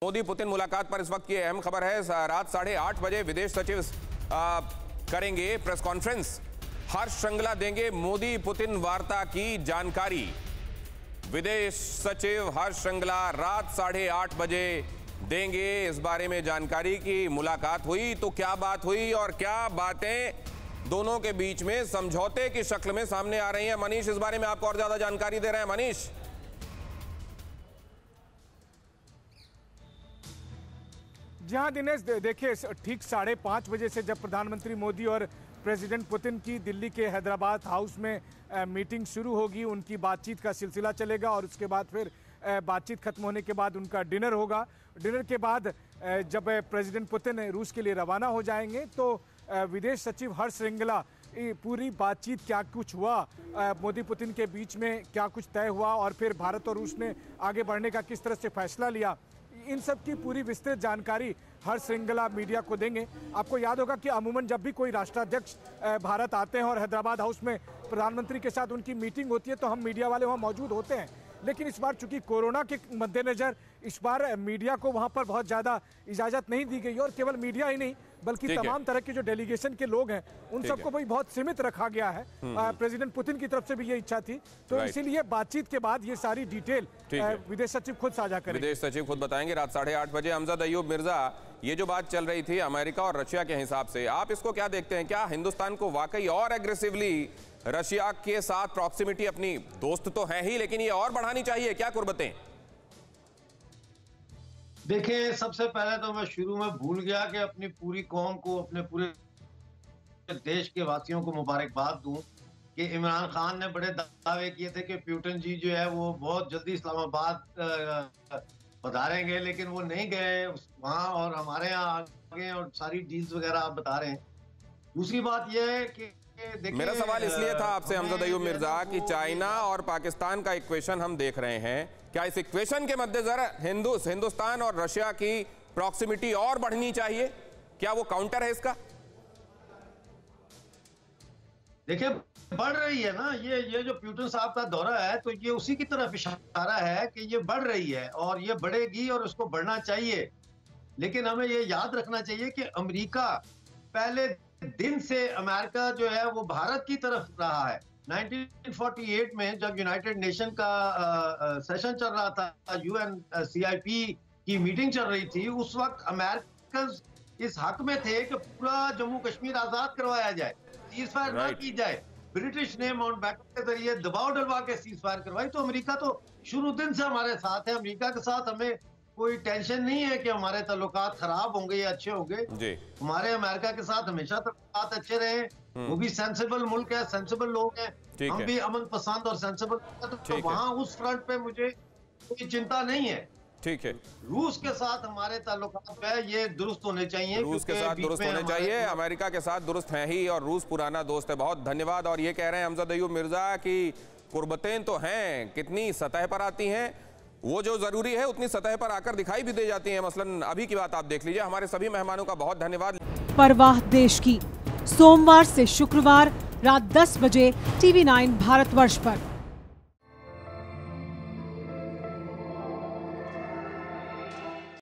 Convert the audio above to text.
Modi Putin मुलाकात पर इस वक्त की अहम खबर है। रात 8:30 बजे विदेश सचिव करेंगे प्रेस कॉन्फ्रेंस। हर्ष श्रृंगला देंगे मोदी पुतिन वार्ता की जानकारी। विदेश सचिव हर्ष श्रृंगला रात 8:30 बजे देंगे इस बारे में जानकारी की मुलाकात हुई तो क्या बात हुई और क्या बातें दोनों के बीच में समझौते की शक्ल में सामने आ रही हैं। मनीष इस बारे में आपको और ज्यादा जानकारी दे रहे हैं। मनीष, जी हाँ दिनेश, देखिए ठीक 5:30 बजे से जब प्रधानमंत्री मोदी और प्रेसिडेंट पुतिन की दिल्ली के हैदराबाद हाउस में मीटिंग शुरू होगी, उनकी बातचीत का सिलसिला चलेगा और उसके बाद फिर बातचीत खत्म होने के बाद उनका डिनर होगा। डिनर के बाद जब प्रेसिडेंट पुतिन रूस के लिए रवाना हो जाएंगे तो विदेश सचिव हर्ष श्रृंगला पूरी बातचीत क्या कुछ हुआ, मोदी पुतिन के बीच में क्या कुछ तय हुआ और फिर भारत और रूस ने आगे बढ़ने का किस तरह से फैसला लिया, इन सब की पूरी विस्तृत जानकारी हर्ष श्रृंगला मीडिया को देंगे। आपको याद होगा कि अमूमन जब भी कोई राष्ट्राध्यक्ष भारत आते हैं और हैदराबाद हाउस में प्रधानमंत्री के साथ उनकी मीटिंग होती है तो हम मीडिया वाले वहाँ मौजूद होते हैं, लेकिन इस बार चूंकि कोरोना के मद्देनजर इस बार मीडिया को वहां पर बहुत ज्यादा इजाजत नहीं दी गई और केवल मीडिया ही नहीं बल्कि तमाम तरह के जो डेलीगेशन के लोग हैं उन सबको भी बहुत सीमित रखा गया है। प्रेसिडेंट पुतिन की तरफ से भी ये इच्छा थी, तो इसीलिए बातचीत के बाद ये सारी डिटेल विदेश सचिव खुद साझा करेंगे। विदेश सचिव खुद बताएंगे रात 8:30 बजे। अमजद अयूब मिर्जा, ये जो बात चल रही थी अमेरिका और रशिया के हिसाब से, आप इसको क्या देखते हैं? क्या हिंदुस्तान को वाकई और एग्रेसिवली रशिया के साथ प्रॉक्सिमिटी, अपनी दोस्त तो है ही लेकिन ये और बढ़ानी चाहिए? क्या कुर्बतें? देखिए, सबसे पहले तो मैं शुरू में भूल गया कि अपनी पूरी कौम को, अपने पूरे देश के वासियों को मुबारकबाद दूं कि इमरान खान ने बड़े दावे किए थे कि पुतिन जी जो है वो बहुत जल्दी इस्लामाबाद पधारेंगे, लेकिन वो नहीं गए वहाँ और हमारे यहाँ आ गए और सारी डील्स वगैरह आप बता रहे हैं। दूसरी बात यह है कि मेरा सवाल इसलिए था आपसे अमजद अयूब मिर्जा कि चाइना और पाकिस्तान का इक्वेशन हम देख रहे हैं, क्या इस इक्वेशन के मद्देनजर हिंदुस्तान और रशिया की प्रॉक्सिमिटी और बढ़नी चाहिए? क्या वो काउंटर है इसका? देखिए, बढ़ रही है ना, ये जो पुतिन साहब का दौरा है तो ये उसी की तरफ इशारा है कि ये बढ़ रही है और ये बढ़ेगी और उसको बढ़ना चाहिए। लेकिन हमें ये याद रखना चाहिए कि अमेरिका पहले दिन से अमेरिका जो है वो भारत की तरफ रहा है। 1948 में जब यूनाइटेड नेशन का सेशन चल रहा था, UNCIP की मीटिंग चल रही थी, उस वक्त अमेरिका इस हक में थे कि पूरा जम्मू कश्मीर आजाद करवाया जाए, सीजफायर ना की जाए। ब्रिटिश ने माउंटबैटन के जरिए दबाव डलवा के सीजफायर करवाई। तो अमेरिका तो शुरू दिन से हमारे साथ है। अमेरिका के साथ हमें कोई टेंशन नहीं है कि हमारे ताल्लुकात खराब होंगे या अच्छे होंगे। हमारे अमेरिका के साथ हमेशा ताल्लुकात अच्छे रहे। वो भी सेंसिबल मुल्क है, सेंसिबल लोग हैं, हम भी अमन पसंद और सेंसिबल, तो वहाँ उस फ्रंट पे मुझे कोई चिंता नहीं है। ठीक है, रूस के साथ हमारे ताल्लुकात है, ये दुरुस्त होने चाहिए। रूस के साथ दुरुस्त होने चाहिए, अमेरिका के साथ दुरुस्त है ही और रूस पुराना दोस्त है। बहुत धन्यवाद। और ये कह रहे हैं अमजद अयूब मिर्जा की कुर्बतें तो हैं, कितनी सतह पर आती हैं, वो जो जरूरी है उतनी सतह पर आकर दिखाई भी दे जाती हैं। मसलन अभी की बात आप देख लीजिए। हमारे सभी मेहमानों का बहुत धन्यवाद। परवाह देश की, सोमवार से शुक्रवार रात 10 बजे TV9 भारतवर्ष पर।